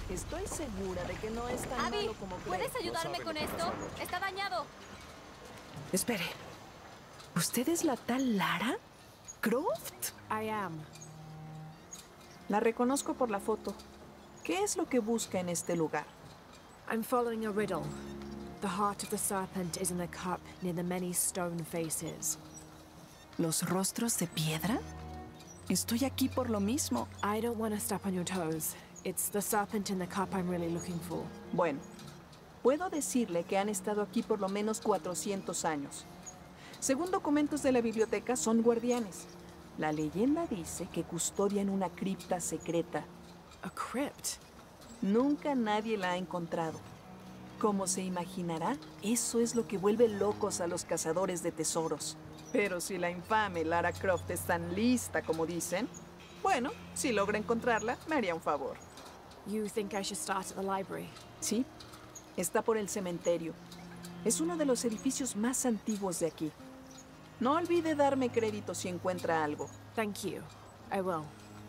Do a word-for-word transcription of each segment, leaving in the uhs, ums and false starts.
Estoy segura de que no es tan Abby, malo como creo. ¿puedes ayudarme con esto? Está dañado. Espere. ¿Usted es la tal Lara Croft? I am. La reconozco por la foto. ¿Qué es lo que busca en este lugar? I'm following a riddle. The heart of the serpent is in the cup near the many stone faces. ¿Los rostros de piedra? Estoy aquí por lo mismo. I don't want to step on your toes. It's the serpent in the cup I'm really looking for. Bueno, puedo decirle que han estado aquí por lo menos cuatrocientos años. Según documentos de la biblioteca, son guardianes. La leyenda dice que custodian una cripta secreta. A crypt? Nunca nadie la ha encontrado. Como se imaginará, eso es lo que vuelve locos a los cazadores de tesoros. Pero si la infame Lara Croft es tan lista como dicen, bueno, si logra encontrarla, me haría un favor. You think I should start at the library? Sí, está por el cementerio. Es uno de los edificios más antiguos de aquí. No olvide darme crédito si encuentra algo. Thank you. I will.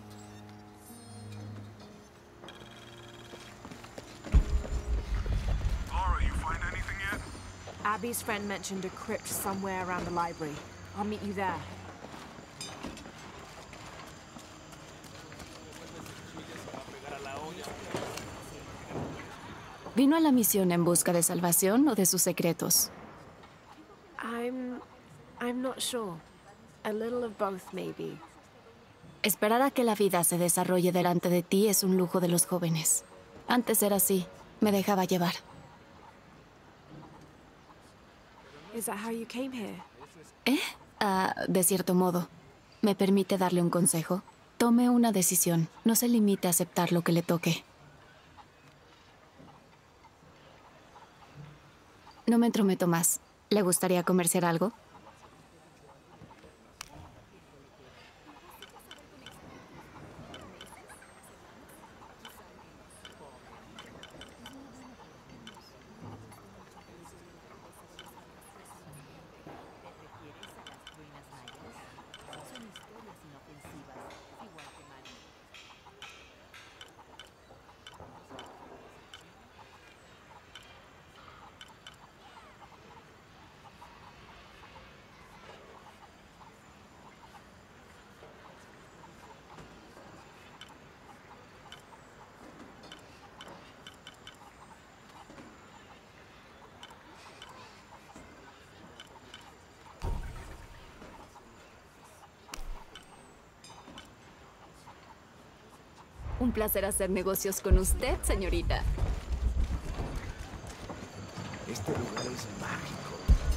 Laura, you find anything yet? Abby's friend mentioned a crypt somewhere around the library. I'll meet you there. ¿Vino a la misión en busca de salvación o de sus secretos? I'm... I'm not sure. A little of both, maybe. Esperar a que la vida se desarrolle delante de ti es un lujo de los jóvenes. Antes era así. Me dejaba llevar. Is that how you came here? ¿Eh? Ah, de cierto modo. ¿Me permite darle un consejo? Tome una decisión. No se limite a aceptar lo que le toque. No me entrometo más. ¿Le gustaría comerciar algo? Un placer hacer negocios con usted, señorita. Este lugar es mágico.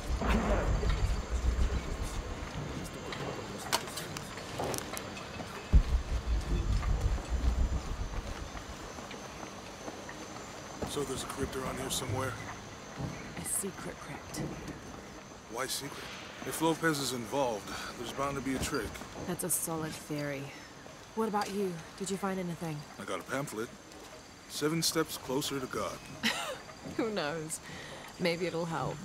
So there's a crypt around here somewhere? A secret crypt. Why secret? If Lopez is involved, there's bound to be a trick. That's a solid theory. What about you? Did you find anything? I got a pamphlet. Seven steps closer to God. Who knows? Maybe it'll help.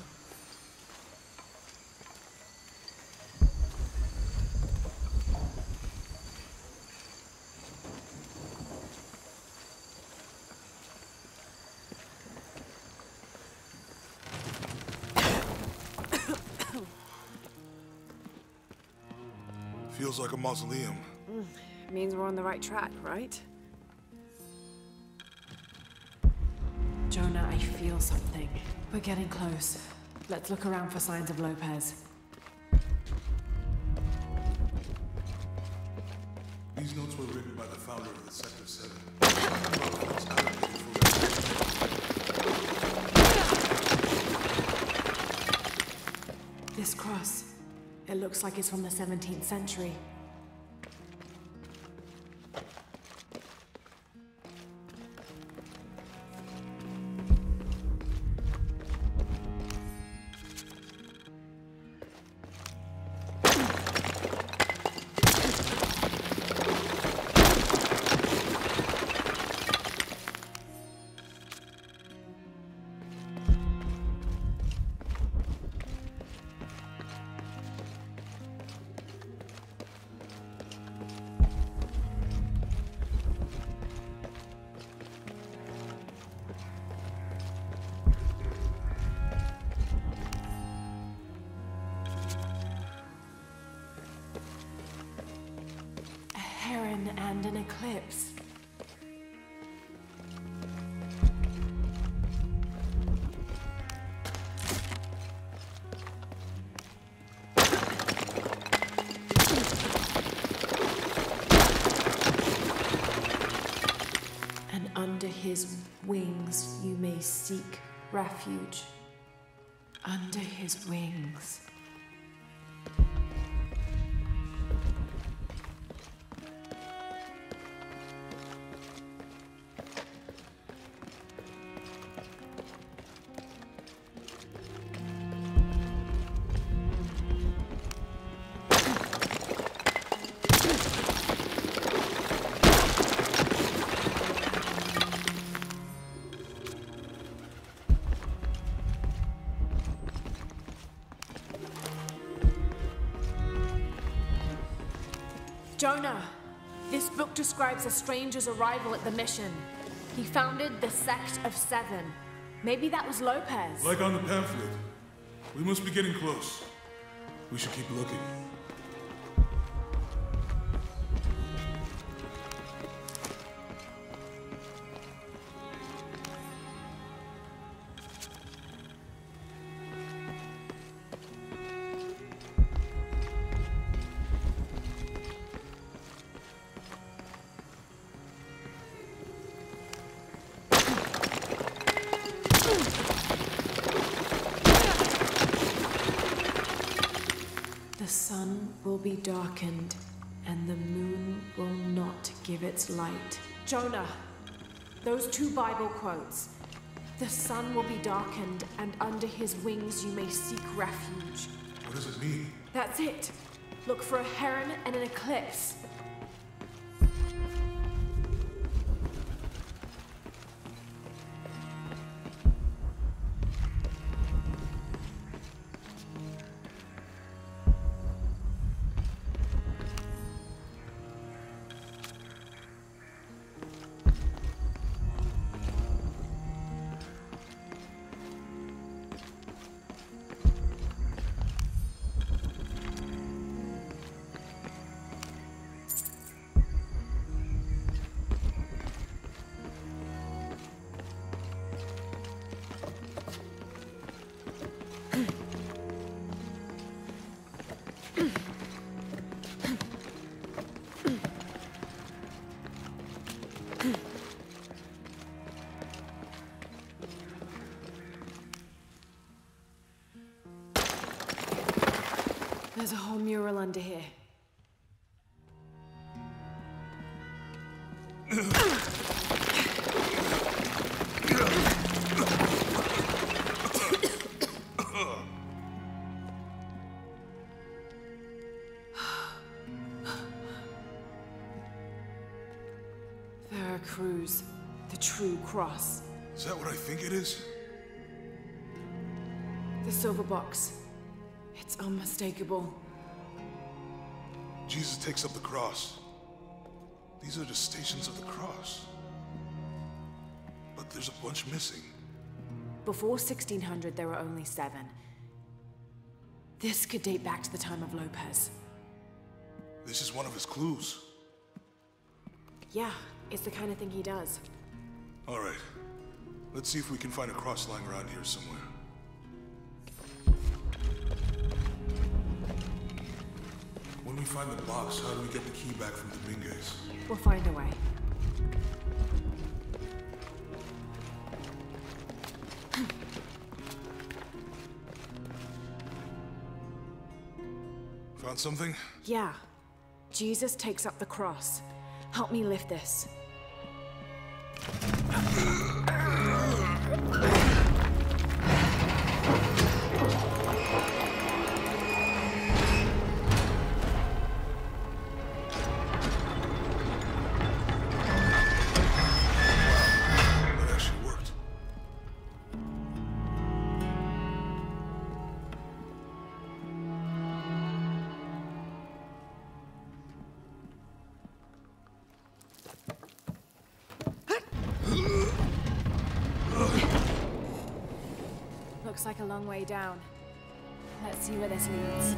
Feels like a mausoleum. Mm. Means we're on the right track, right? Jonah, I feel something. We're getting close. Let's look around for signs of Lopez. These notes were written by the founder of the Sector seven. This cross. It looks like it's from the seventeenth century. eclipse. And under his wings you may seek refuge. Under his wings. Jonah, this book describes a stranger's arrival at the mission. He founded the Sect of Seven. Maybe that was Lopez. Like on the pamphlet. We must be getting close. We should keep looking. The sun will be darkened, and the moon will not give its light. Jonah, those two Bible quotes. The sun will be darkened, and under his wings you may seek refuge. What does it mean? That's it. Look for a heron and an eclipse. There's a whole mural under here. Veracruz, the true cross. Is that what I think it is? The silver box. It's unmistakable. Jesus takes up the cross. These are the stations of the cross. But there's a bunch missing. Before sixteen hundred, there were only seven. This could date back to the time of Lopez. This is one of his clues. Yeah, it's the kind of thing he does. All right. Let's see if we can find a cross lying around here somewhere. When we find the box, how do we get the key back from Dominguez? We'll find a way. Found something? Yeah. Jesus takes up the cross. Help me lift this. Looks like a long way down. Let's see where this leads.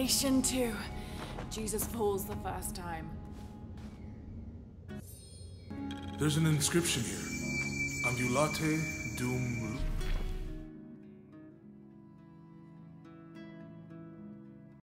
Revelation two. Jesus falls the first time. There's an inscription here. Ambulate dum